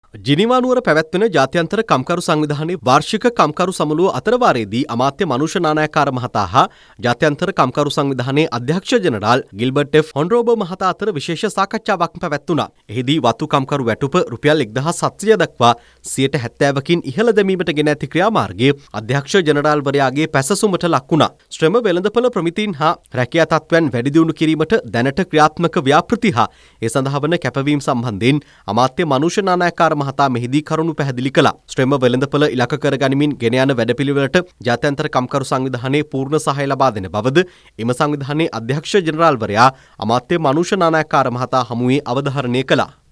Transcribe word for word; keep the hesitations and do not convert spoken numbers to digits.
Geneva නුවර පැවැත්වෙන ජාත්‍යන්තර කම්කරු සංවිධානයේ වාර්ෂික කම්කරු සමුළුව අතරවාරයේදී අමාත්‍ය මනුෂ්‍ය නානායක්කාර මහතා හා ජාත්‍යන්තර කම්කරු සංවිධානයේ අධ්‍යක්ෂ ජෙනරාල් ගිල්බර්ට් එෆ් හොන්රෝබෝ මහතා අතර විශේෂ සාකච්ඡාවක් පැවැත්වුණා. එහිදී වතු කම්කරු වැටුප රුපියල් එක්දහස් හත්සිය දක්වා සියයට හැත්තෑවකින් ඉහළ දැමීමට ගෙන ඇති ක්‍රියාමාර්ගයේ අධ්‍යක්ෂ ජෙනරාල්වරයාගේ පැසසුමට ලක් වුණා. ශ්‍රම වෙළඳපොළ ප්‍රමිතීන් හා රැකියා තත්ත්වයන් වැඩි දියුණු කිරීමට දැනට ක්‍රියාත්මක ව්‍යාපෘති හා ඒ සඳහා වන කැපවීම සම්බන්ධයෙන් අමාත්‍ය මනුෂ්‍ය නානායක්කාර මහතා මෙහිදී කරුණු පැහැදිලි කළා. ශ්‍රම වෙළඳපොළ ඉලක්ක කර ගනිමින් ගෙන යන වැඩපිළිවෙලට ජාත්‍යන්තර කම්කරු සංවිධානයේ පූර්ණ සහාය ලබා දෙන බවද එම සංවිධානයේ අධ්‍යක්ෂ ජෙනරාල්වරයා අමාත්‍ය මනුෂ්‍ය නානායක්කාර මහතා හමුවේ අවධාරණය කළා.